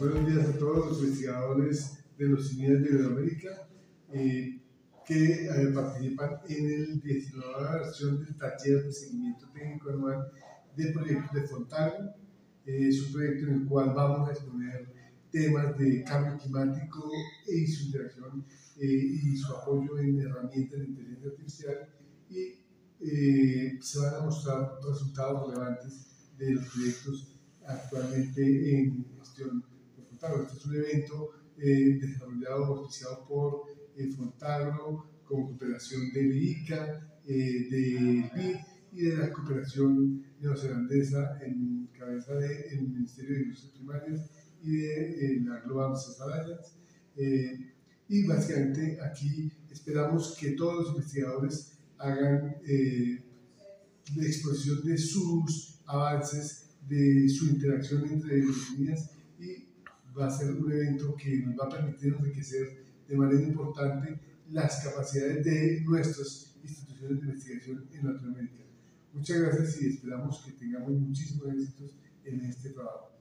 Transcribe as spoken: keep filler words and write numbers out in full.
Buenos días a todos los investigadores de los C I N I E de Iberoamérica eh, que eh, participan en el diecinueva versión del taller de seguimiento técnico anual del proyecto de Fontagra. Eh, es un proyecto en el cual vamos a exponer temas de cambio climático y su interacción eh, y su apoyo en herramientas de inteligencia artificial, y eh, se van a mostrar resultados relevantes de los proyectos actualmente en gestión de Fontagro. Este es un evento eh, desarrollado, oficiado por eh, Fontagro, con cooperación del I C A, eh, del B I D y de la cooperación neozelandesa en cabeza del Ministerio de Industrias Primarias y de eh, la Global Business Alliance. Eh, y básicamente aquí esperamos que todos los investigadores hagan eh, la exposición de sus avances, de su interacción entre las líneas, y va a ser un evento que nos va a permitir enriquecer de manera importante las capacidades de nuestras instituciones de investigación en Latinoamérica. Muchas gracias y esperamos que tengamos muchísimos éxitos en este trabajo.